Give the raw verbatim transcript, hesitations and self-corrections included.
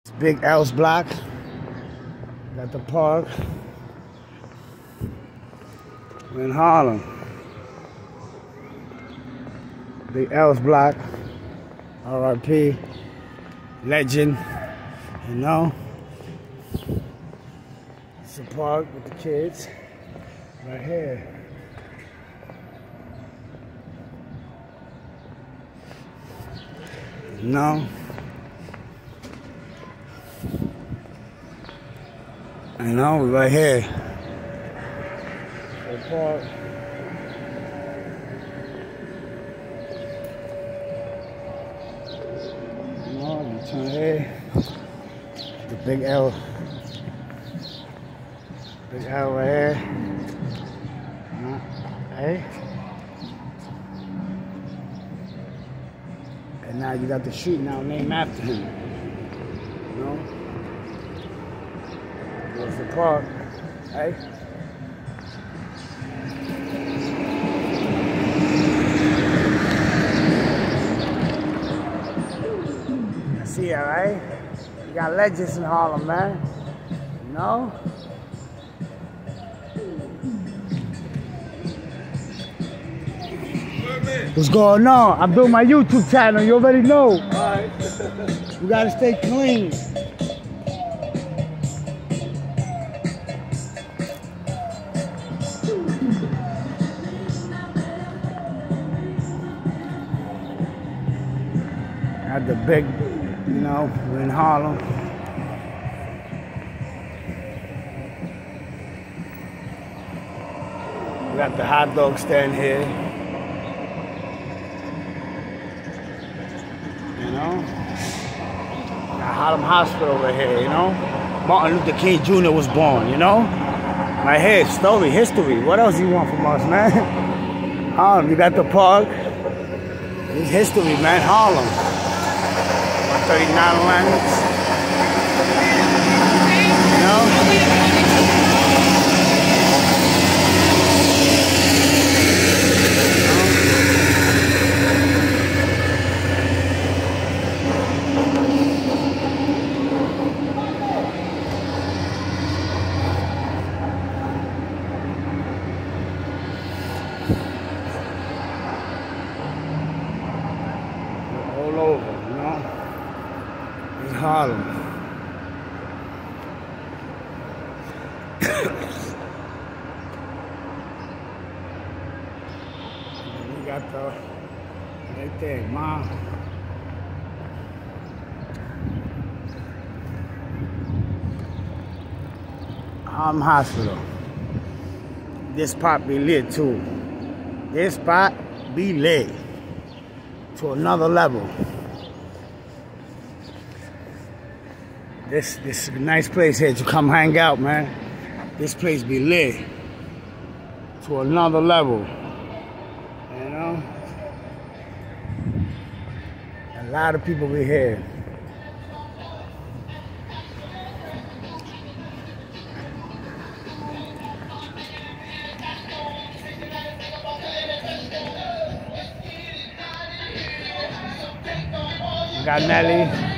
It's Big L's block. Got the park. We're in Harlem. Big L's block. R I P. Legend. You know. It's a park with the kids. Right here. You know. You know, right here. The park. You know, you turn here. The Big L. Big L right here. Uh, hey. And now you got the street now named after him. You know? There's the park, hey? I see it, right? You got legends in Harlem, man. You know? What's going on? I'm doing my YouTube channel, you already know. Alright. We gotta stay clean. At the big, you know, we're in Harlem. We got the hot dog stand here. You know? Got Harlem Hospital over here, you know? Martin Luther King Junior was born, you know? Right here, story, history. What else you want from us, man? Harlem, you got the park. It's history, man, Harlem. thirty-nine Atlantic. You know? All over, you know? In Harlem. We got the right there, Mom. Harlem Hospital. This spot be lit too. This spot be lit to another level. This this is a nice place here to come hang out, man. This place be lit to another level. You know? A lot of people be here. Got Nelly.